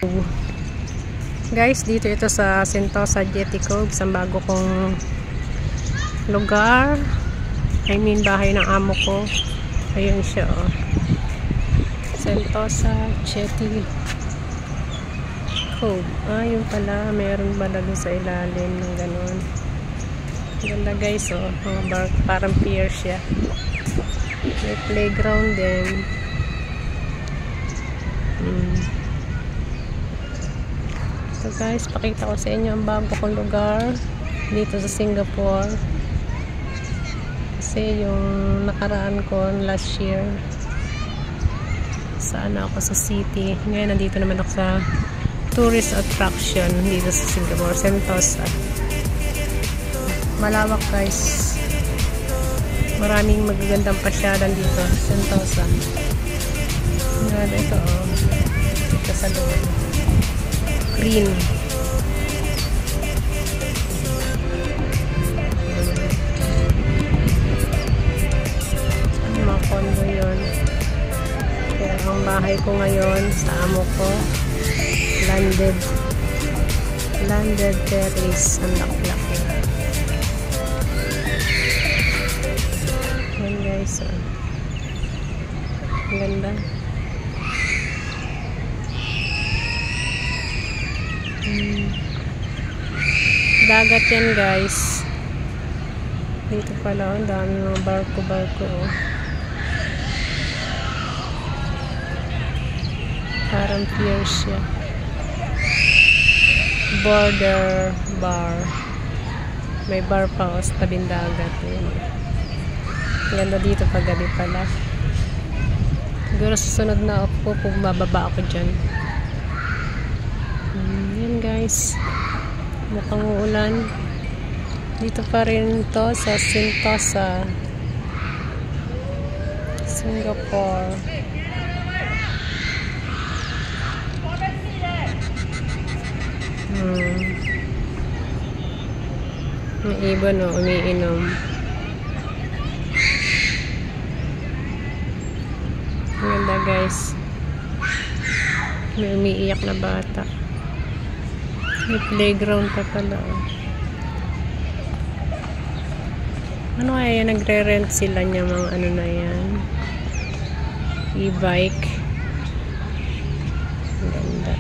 Guys, dito ito sa Sentosa Jetty Cove, isang bago kong lugar. I mean, bahay ng amo ko. Ayun siya, oh. Sentosa Jetty Cove. Yun pala, mayroon pala doon sa ilalim ng ganun. Ganda guys, oh. Mga bar, parang pier siya. May playground din. So guys, pakita ko sa inyo ang bago kong lugar dito sa Singapore. Kasi yung nakaraan ko last year, saan ako sa city. Ngayon nandito naman ako sa tourist attraction dito sa Singapore, Sentosa. Malawak guys. Maraming magagandang pasyalan dito, Sentosa. Ngayon ito, oh. Ito sa loob. Green. Mga condo yun. Pero ang bahay ko ngayon sa amo ko, landed terrace. Ang laki-laki. Yan guys, oh. Ang ganda. Dagat yan guys. Dito pala, ang dami mga barko-barko, oh. Parang pier siya. Border bar. May bar pa, oh, sa tabing dagat. Ayan. Ganda dito pag gabi pala. Siguro susunod na ako kung mababa ako dyan. Yan guys, mukhang uulan. Dito pa rin to sa Sentosa, Singapore. May ibon, oh, umiinom. Ganda guys. May umiiyak na bata. May playground pa pala, oh. Ano kaya yan? Nagre-rent sila niya mga ano na yan. E-bike. Ganda.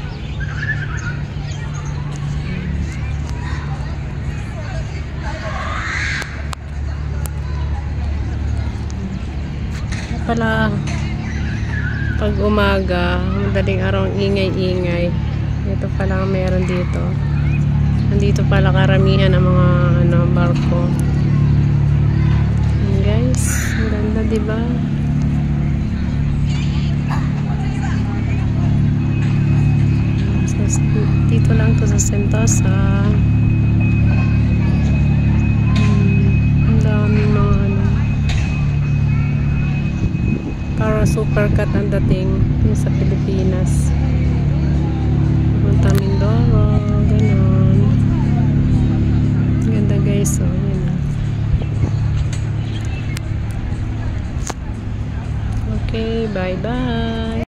Pala pag umaga, madaling araw, ingay-ingay. Ito pala meron dito. Nandito pala karamihan ang mga barko. And guys, ang ganda, diba? So, dito lang to sa Sentosa. Ang dami mga para supercut ang dating sa Pilipinas. Punta Mindoro, ganun. Ganda guys, oh, yun. Okay, bye bye.